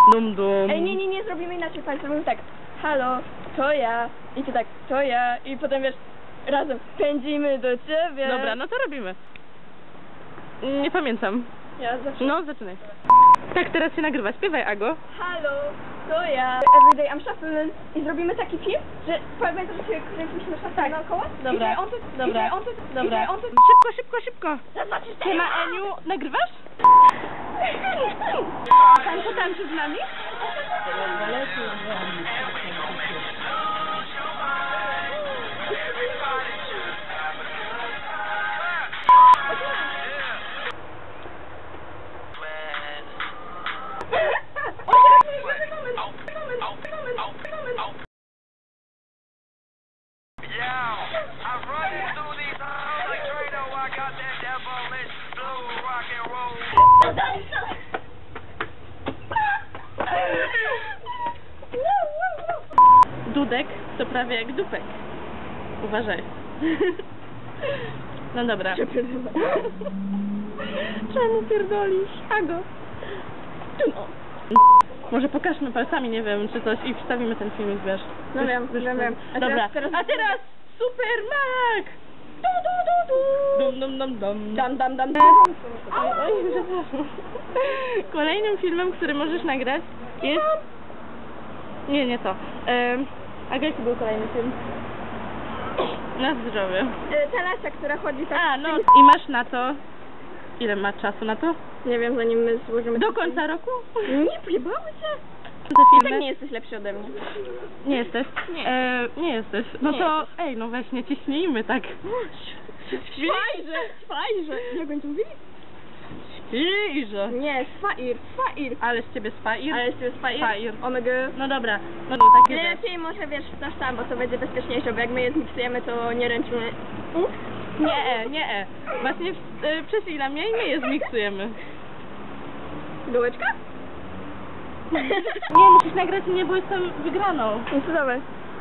Dum dum. Ej, nie, zrobimy inaczej, patrz, zrobimy tak. Halo, to ja. I ty tak, to ja. I potem wiesz, razem pędzimy do ciebie. Dobra, no to robimy. Nie pamiętam. Ja zaczynam. No, zaczynaj. Tak, teraz się nagrywa. Śpiewaj, Ago. Halo, to ja. Everyday I'm shuffling. I zrobimy taki film, że pamiętasz, że się kręciliśmy szafę naokoło? Dobra, I że on tu, dobra, i że on tu, dobra. I że on tu... Szybko. Zobaczysz, Siema, Eniu, nagrywasz? Pan potańczy z nami? Dudek to prawie jak dupek. Uważaj. No dobra. Czemu pierdolisz? Ago. No. Może pokażmy palcami, nie wiem, czy coś i wstawimy ten filmik, wiesz. No wiem. Dobra. A teraz Super Mac! Dam. Oj, przepraszam. Kolejnym filmem, który możesz nagrać jest... Nie to. A jaki był kolejny film? Na zdrowie. Ta Lasia, która chodzi tak... A, no i masz na to... Ile ma czasu na to? Nie wiem, zanim my złożymy... Do końca roku? Nie, pojebały się. Te I filmy? tak nie jesteś lepszy ode mnie. Nie jesteś? Nie. Nie jesteś. No Nie to, jesteś. ej, no weź, nie ciśnijmy tak. Świrze. Jak oni to mówili? Świrze. Nie, sfair. Ale z ciebie spair? Ale jest sfair? Spair. Omega. No dobra, no takie rzeczy. Lepiej może wiesz, wstaw sam, bo to będzie bezpieczniejsze, bo jak my je zmiksujemy, to nie ręczymy. Nie. Właśnie prześlij mnie i my je zmiksujemy. Dołeczka? Nie, musisz nagrać mnie, bo jestem wygraną. No to dawaj.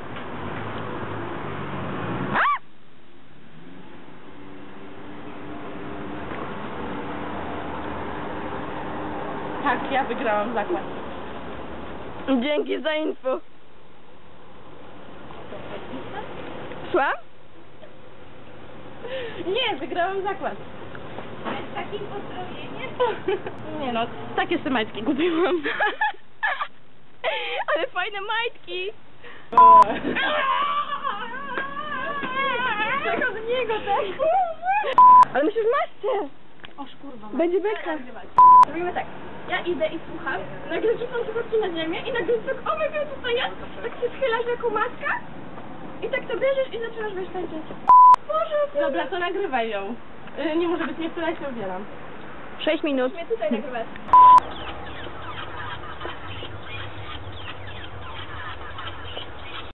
Tak, ja wygrałam zakład. Dzięki za info. Słucham? Nie, wygrałam zakład. Z takim pozdrowieniem? Nie no, takie sobie majtki kupiłam. Ale fajne majtki. Tak od niego też. Ale my się w masce. Oż kurwa. Będzie beka. Zrobimy tak. Ja idę i słucham, nagle rzucam się chodzi na ziemię i nagle tak, o my wie co to jest, tak się schylasz jako maska i tak to bierzesz i zaczynasz wiesz tańczyć. Boże, Dobra, to nagrywaj ją. Nie może być niektóra, ja się ubieram. 6 minut. Mnie tutaj nagrywać.